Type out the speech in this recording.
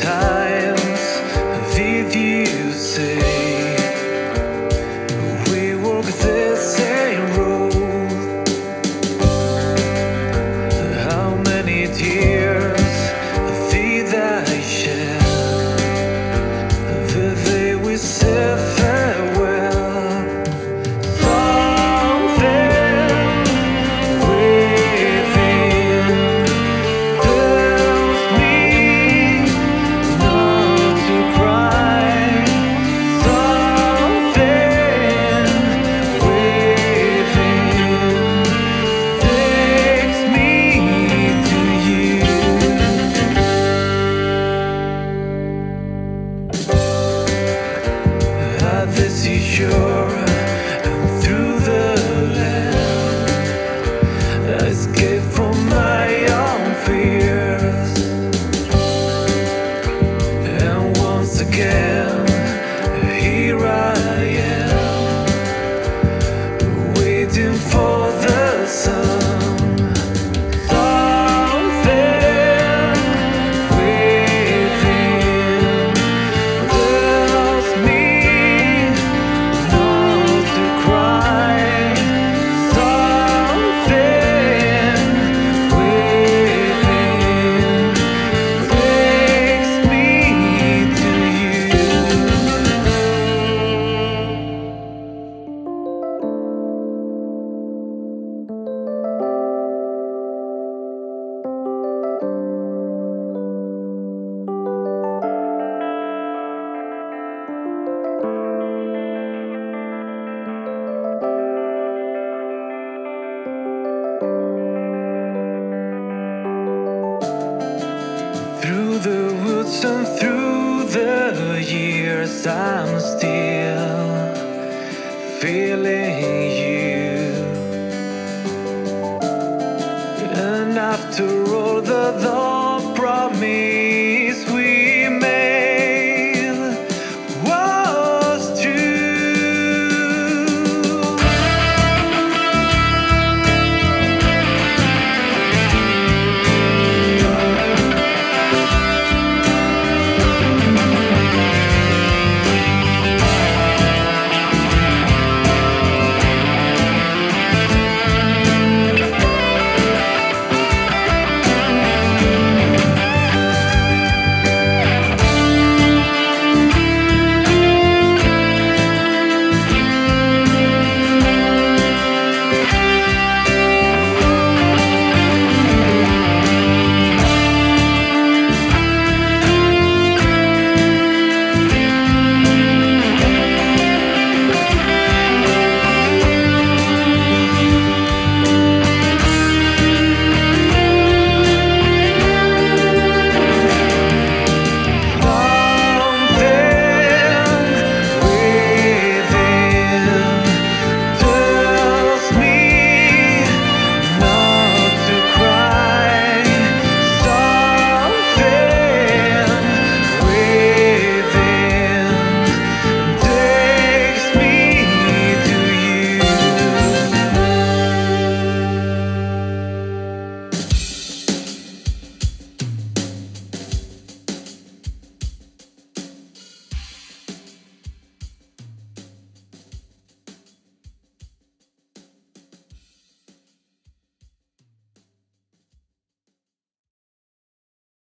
times did you say we walk the same road? How many tears did I shed the day we said farewell? The seashore and through the land, I escape from my own fears, and once again here I am, waiting for the sun. Through the woods and through the years, I'm still feeling you. And after all